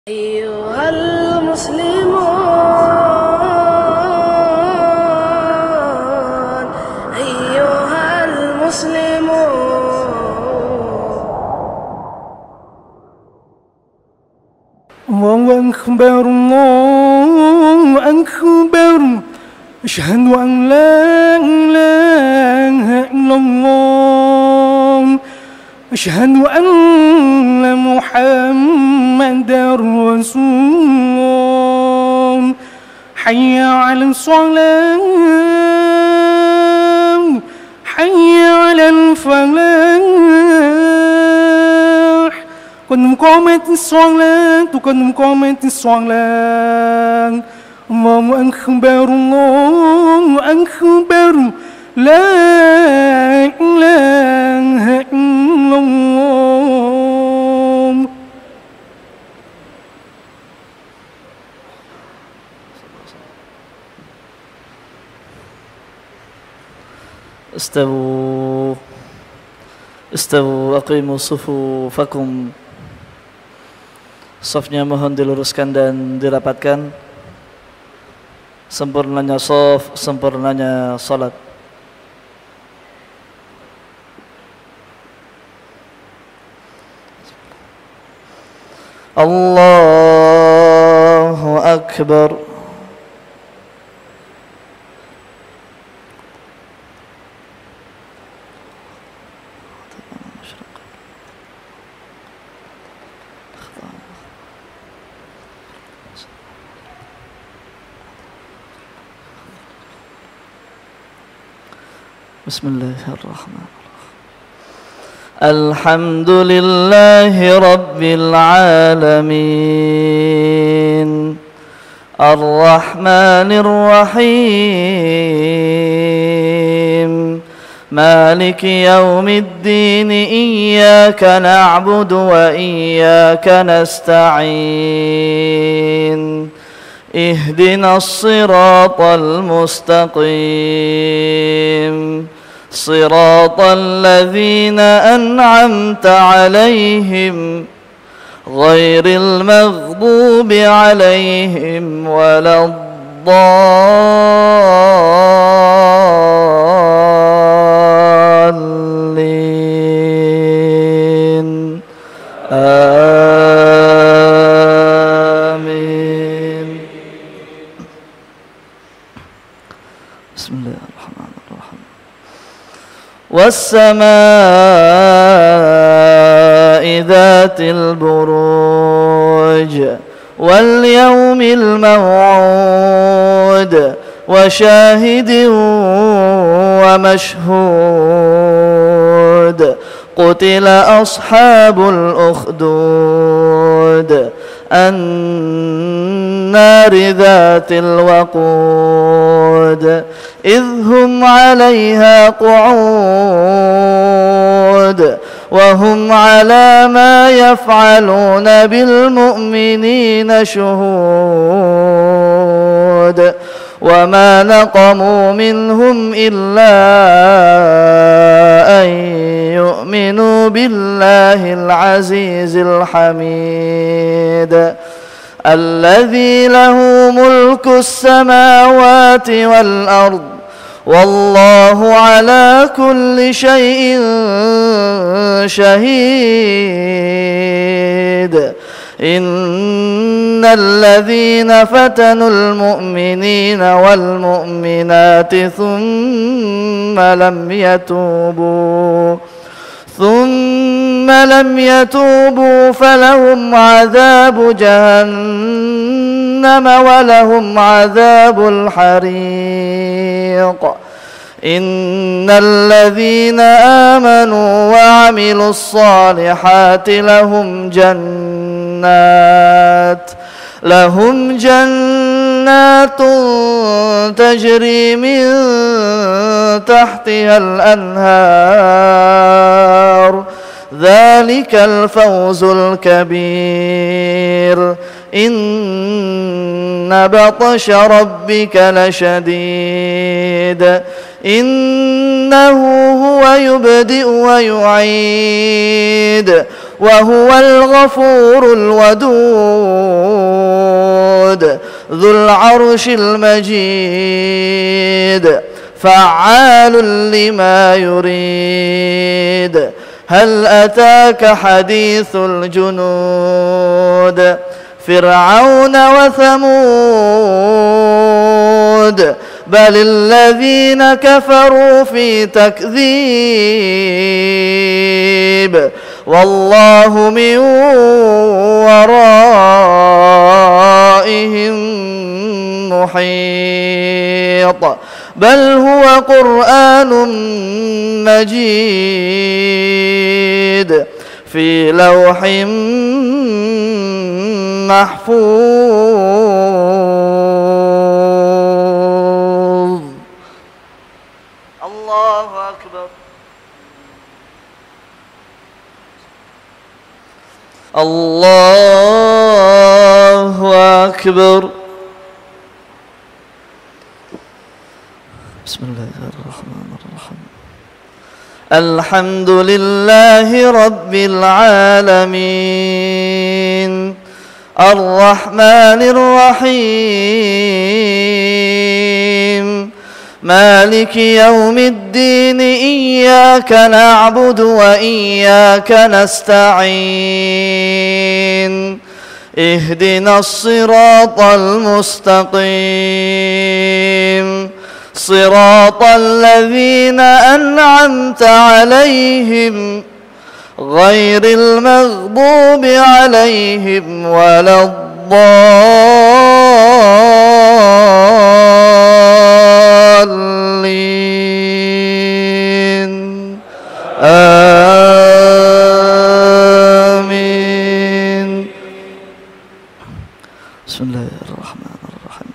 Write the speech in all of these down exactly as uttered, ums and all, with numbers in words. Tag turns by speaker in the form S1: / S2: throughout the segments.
S1: أيها المسلمون أيها المسلمون
S2: الله أكبر الله أكبر أشهد أن لا إله إلا الله أشهد أن محمدا رسول الله حي على الصلاة حي على الفلاح قد قامت الصلاة قد قامت الصلاة الله أكبر الله أكبر لا إله إلا الله.
S3: استووا استووا aqimu sufufakum. Safnya mohon diluruskan dan dirapatkan. Sempurnanya shaf, sempurnanya salat. Allahu Akbar. Bismillahirrahmanirrahim. Alhamdulillahi Rabbil Alamin Ar-Rahmanir Rahim Maliki Yawmiddin Iyyaka na'budu wa iyyaka nasta'in Ihdinas siratal mustaqim صراط الذين أنعمت عليهم غير المغضوب عليهم ولا الضالين آمين. بسم الله الرحمن الرحيم. والسماء ذات البروج واليوم الموعود وشاهد ومشهود قتل أصحاب الأخدود النار ذات الوقود إذ هم عليها قعود وهم على ما يفعلون بالمؤمنين شهود وما نقموا منهم إلا أن يؤمنوا بالله العزيز الحميد الذي له ملك السماوات والأرض والله على كل شيء شهيد إن الذين فتنوا المؤمنين والمؤمنات ثم لم يتوبوا ثم لم يتوبوا فلهم عذاب جهنم ولهم عذاب الحريق إن الذين آمنوا وعملوا الصالحات لهم جنات لهم جنات تجري من تحتها الأنهار ذلك الفوز الكبير إن بطش ربك لشديد إنه هو يبدئ ويعيد وهو الغفور الودود ذو العرش المجيد فعال لما يريد هل أتاك حديث الجنود فرعون وثمود بل الذين كفروا في تكذيب والله من ورائهم محيط بل هو قرآن مجيد في لوح محفوظ. الله أكبر. الله أكبر. بسم الله الرحمن الرحيم. الحمد لله رب العالمين الرحمن الرحيم مالك يوم الدين إياك نعبد وإياك نستعين اهدنا الصراط المستقيم صراط الذين أنعمت عليهم غير المغضوب عليهم ولا الضالين آمين. بسم الله الرحمن الرحيم.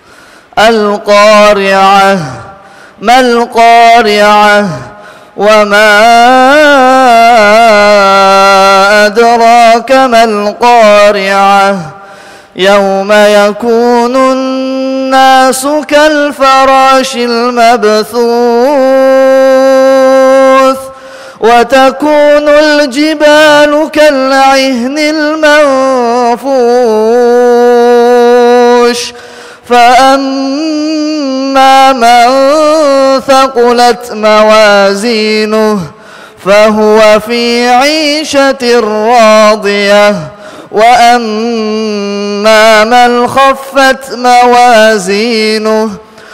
S3: القارعة ما القارعة وما أدراك ما القارعة يوم يكون الناس كالفراش المبثوث وتكون الجبال كالعهن المنفوش فأما من ثقلت موازينه فهو في عيشة راضية وأما من خفت موازينه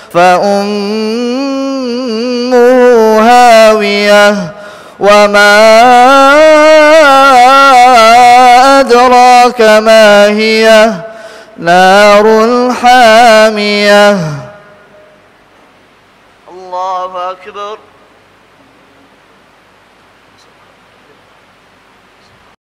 S3: فأمه هاوية وما أدراك ما هي نار حامية. الله أكبر.